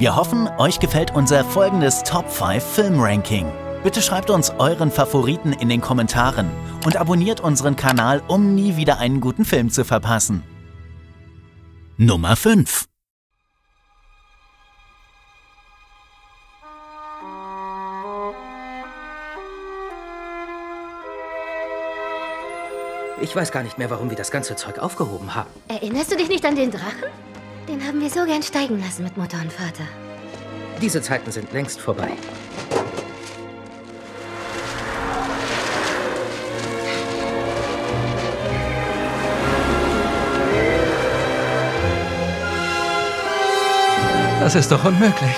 Wir hoffen, euch gefällt unser folgendes Top 5 Film-Ranking. Bitte schreibt uns euren Favoriten in den Kommentaren und abonniert unseren Kanal, um nie wieder einen guten Film zu verpassen. Nummer 5. Ich weiß gar nicht mehr, warum wir das ganze Zeug aufgehoben haben. Erinnerst du dich nicht an den Drachen? Den haben wir so gern steigen lassen mit Mutter und Vater. Diese Zeiten sind längst vorbei. Das ist doch unmöglich.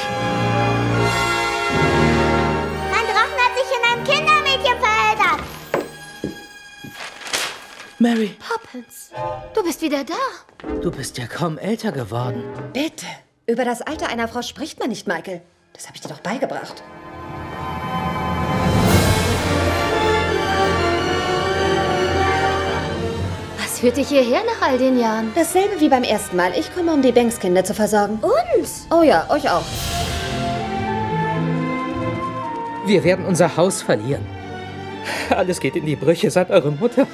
Mein Drachen hat sich in einem Kindermädchen verheddert. Mary, Poppins, du bist wieder da. du bist ja kaum älter geworden. Bitte. Über das Alter einer Frau spricht man nicht, Michael. Das habe ich dir doch beigebracht. Was führt dich hierher nach all den Jahren? Dasselbe wie beim ersten Mal. Ich komme, um die Banks-Kinder zu versorgen. Uns? Oh ja, euch auch. Wir werden unser Haus verlieren. Alles geht in die Brüche seit eure Mutter.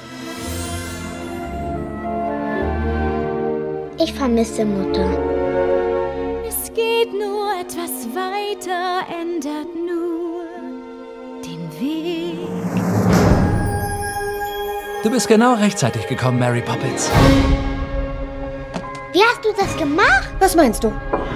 Ich vermisse Mutter. Es geht nur etwas weiter, ändert nur den Weg. Du bist genau rechtzeitig gekommen, Mary Poppins. Wie hast du das gemacht? Was meinst du?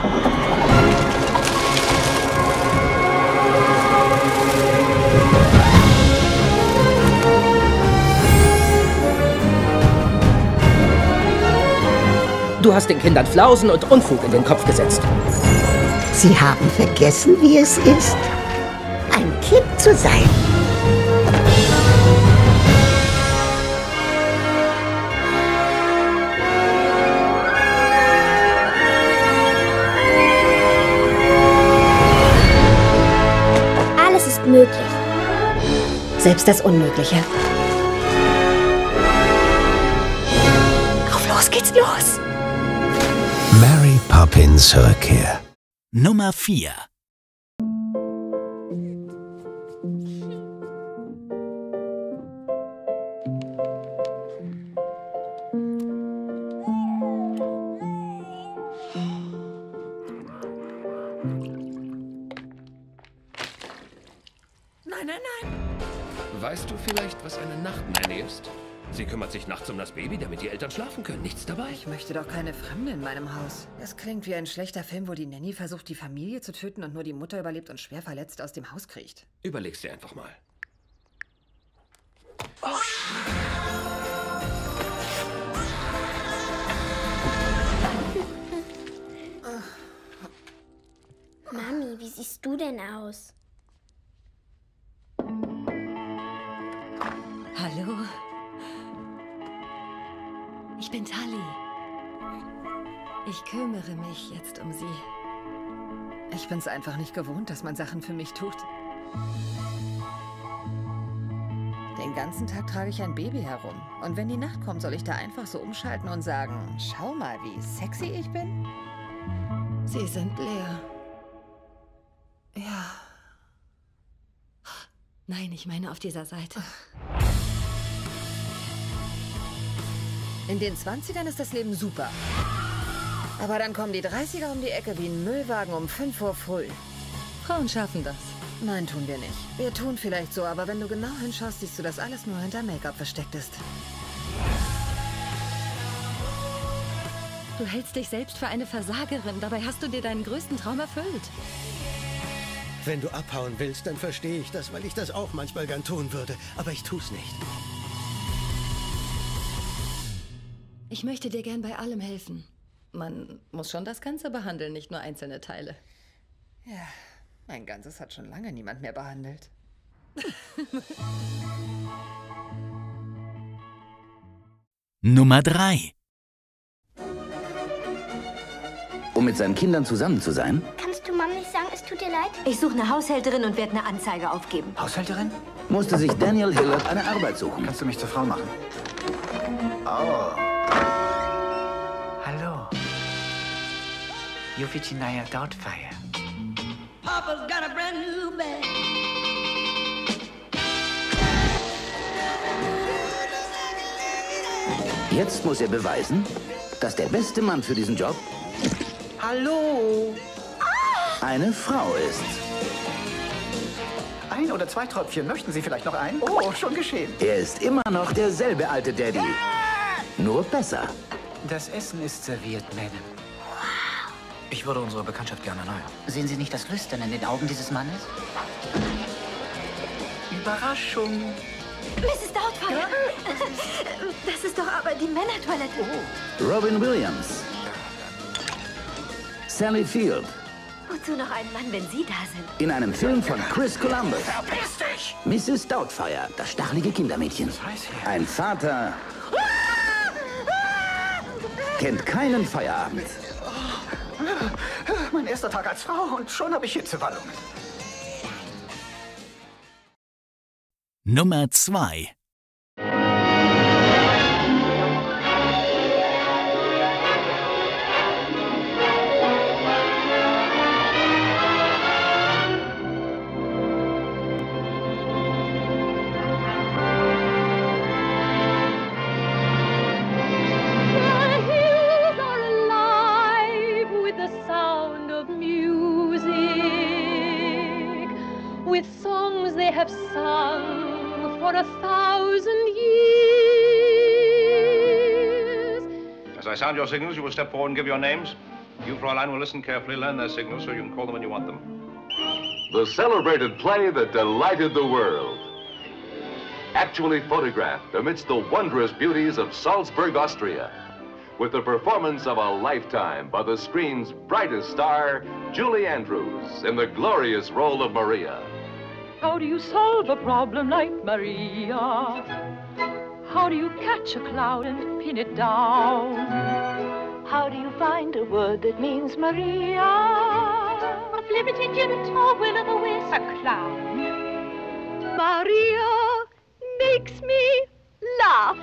Du hast den Kindern Flausen und Unfug in den Kopf gesetzt. Sie haben vergessen, wie es ist, ein Kind zu sein. Alles ist möglich. Selbst das Unmögliche. Auf los geht's los. Mary Poppins Rückkehr. Nummer 4. Weißt du vielleicht, was eine Nachtnanny ist? Sie kümmert sich nachts um das Baby, damit die Eltern schlafen können. Nichts dabei. Ich möchte doch keine Fremde in meinem Haus. Das klingt wie ein schlechter Film, wo die Nanny versucht, die Familie zu töten und nur die Mutter überlebt und schwer verletzt aus dem Haus kriecht. Überleg's dir einfach mal. Mami, wie siehst du denn aus? Hallo. Ich bin Tali. Ich kümmere mich jetzt um sie. Ich bin's einfach nicht gewohnt, dass man Sachen für mich tut. Den ganzen Tag trage ich ein Baby herum. Und wenn die Nacht kommt, soll ich da einfach so umschalten und sagen, schau mal, wie sexy ich bin? Sie sind leer. Ja. Nein, ich meine auf dieser Seite. In den 20ern ist das Leben super. Aber dann kommen die 30er um die Ecke wie ein Müllwagen um 5 Uhr früh. Frauen schaffen das. Nein, tun wir nicht. Wir tun vielleicht so, aber wenn du genau hinschaust, siehst du, dass alles nur hinter Make-up versteckt ist. Du hältst dich selbst für eine Versagerin. Dabei hast du dir deinen größten Traum erfüllt. Wenn du abhauen willst, dann verstehe ich das, weil ich das auch manchmal gern tun würde. Aber ich tu's nicht. Ich möchte dir gern bei allem helfen. Man muss schon das Ganze behandeln, nicht nur einzelne Teile. Ja, mein Ganzes hat schon lange niemand mehr behandelt. Nummer 3. Um mit seinen Kindern zusammen zu sein? Kannst du Mama nicht sagen, es tut dir leid? Ich suche eine Haushälterin und werde eine Anzeige aufgeben. Haushälterin? Musste sich Daniel Hillard eine Arbeit suchen. Kannst du mich zur Frau machen? Oh. Hallo. Yuffie Chinaya Doubtfire. Papa's got a brand new bag. Jetzt muss er beweisen, dass der beste Mann für diesen Job Hallo. eine Frau ist. Ein oder zwei Tröpfchen. Möchten Sie vielleicht noch einen? Oh, schon geschehen. Er ist immer noch derselbe alte Daddy. Nur besser. Das Essen ist serviert, Madame. Ich würde unsere Bekanntschaft gerne erneuern. Sehen Sie nicht das Lüstern in den Augen dieses Mannes? Überraschung. Mrs. Doubtfire! Das ist doch aber die Männertoilette. Robin Williams. Sally Field. Wozu noch einen Mann, wenn Sie da sind? In einem Film von Chris Columbus. Verpiss dich! Mrs. Doubtfire, das stachelige Kindermädchen. Ein Vater kennt keinen Feierabend. Mein erster Tag als Frau und schon habe ich Hitzewallungen. Nummer 2. With songs they have sung for 1,000 years. As I sound your signals, you will step forward and give your names. You, Fräulein, will listen carefully, learn their signals so you can call them when you want them. The celebrated play that delighted the world. Actually photographed amidst the wondrous beauties of Salzburg, Austria. With the performance of a lifetime by the screen's brightest star, Julie Andrews, in the glorious role of Maria. How do you solve a problem like Maria? How do you catch a cloud and pin it down? How do you find a word that means Maria? A flibberty jibber with a whisk, a clown. Maria makes me laugh.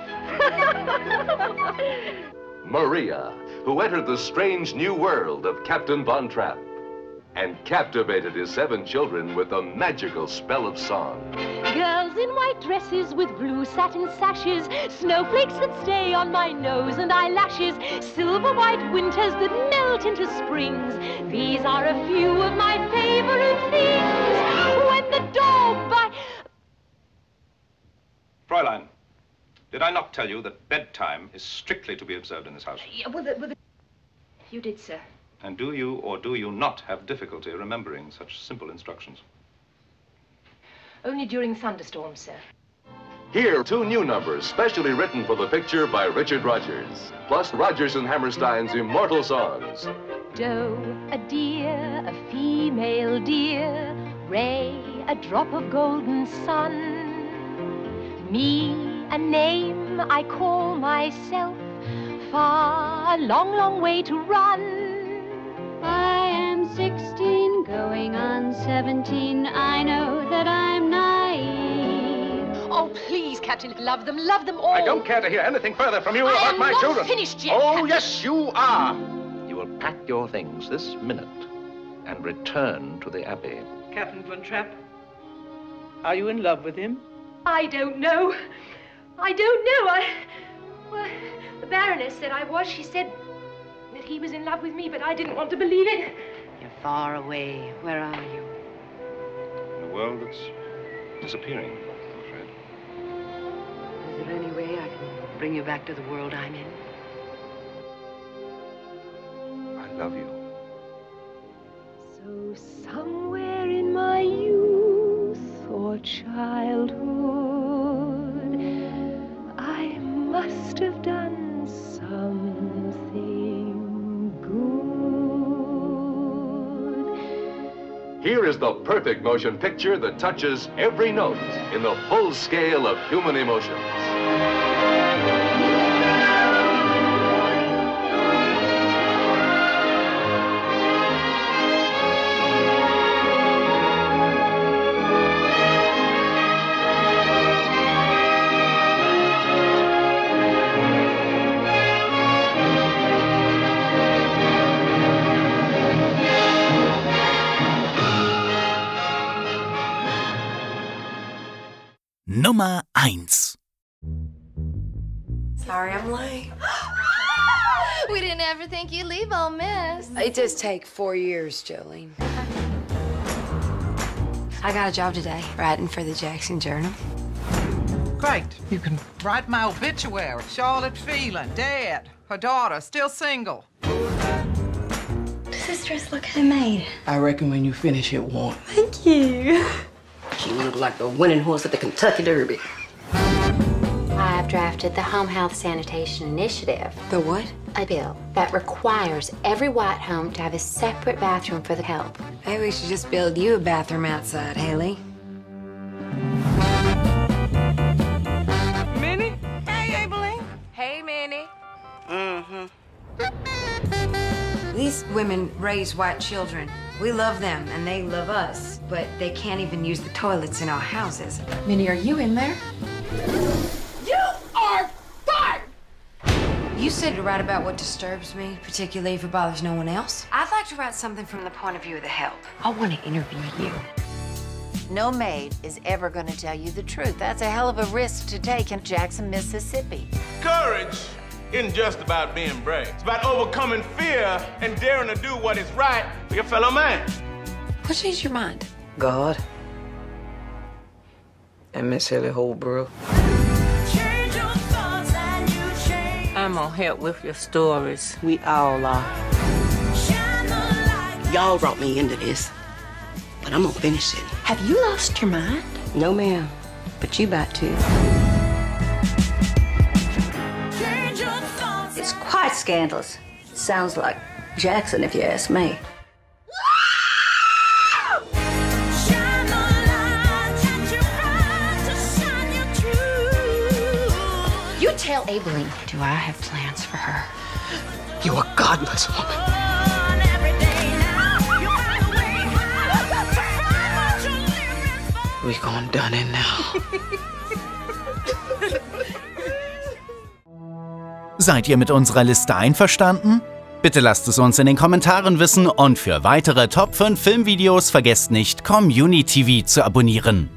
Maria, who entered the strange new world of Captain Von Trapp and captivated his 7 children with a magical spell of song. Girls in white dresses with blue satin sashes, snowflakes that stay on my nose and eyelashes, silver white winters that melt into springs. These are a few of my favorite things. When the dog bites... Fräulein, did I not tell you that bedtime is strictly to be observed in this house? Yeah, you did, sir. And do you or do you not have difficulty remembering such simple instructions? Only during thunderstorms, sir. Here, 2 new numbers specially written for the picture by Richard Rodgers, plus Rodgers and Hammerstein's immortal songs. Doe, a deer, a female deer, Ray, a drop of golden sun, me, a name I call myself, far, a long, long way to run. I am 16, going on 17. I know that I'm naive. Oh, please, Captain, love them all. I don't care to hear anything further from you about my children. I am not finished yet, Oh, Captain. yes, you are. You will pack your things this minute and return to the Abbey. Captain Von Trapp, are you in love with him? I don't know. Well, the Baroness said I was. She said that he was in love with me, but I didn't want to believe it. You're far away. Where are you? In a world that's disappearing, I'm afraid. Is there any way I can bring you back to the world I'm in? I love you. So somewhere in my youth or childhood, I must have done something good. Here is the perfect motion picture that touches every note in the full scale of human emotions. Nummer 1. Sorry I'm late. We didn't ever think you'd leave Ole Miss. It does take 4 years, Jolene. I got a job today, writing for the Jackson Journal. Great. You can write my obituary. Charlotte Phelan, dead. Her daughter, still single. Does this dress look handmade? I reckon when you finish it won't. Thank you. She looked like the winning horse at the Kentucky Derby. I have drafted the Home Health Sanitation Initiative. The what? A bill that requires every white home to have a separate bathroom for the help. Maybe we should just build you a bathroom outside, Haley. Minnie? Hey, Aibileen. Hey, Minnie. These women raise white children. We love them, and they love us, but they can't even use the toilets in our houses. Minnie, are you in there? You are fired! You said to write about what disturbs me, particularly if it bothers no one else. I'd like to write something from the point of view of the help. I want to interview you. No maid is ever going to tell you the truth. That's a hell of a risk to take in Jackson, Mississippi. Courage isn't just about being brave. It's about overcoming fear and daring to do what is right for your fellow man. What changed your mind? God. And Miss Haley Holbrook. I'm gonna help with your stories. We all are. Y'all brought me into this, but I'm gonna finish it. Have you lost your mind? No, ma'am, but you about to. It's quite scandalous. Sounds like Jackson, if you ask me. You tell Aibileen. Do I have plans for her? You're a godless woman. We're going done in now. Seid ihr mit unserer Liste einverstanden? Bitte lasst es uns in den Kommentaren wissen und für weitere Top 5 Filmvideos vergesst nicht, Community TV zu abonnieren.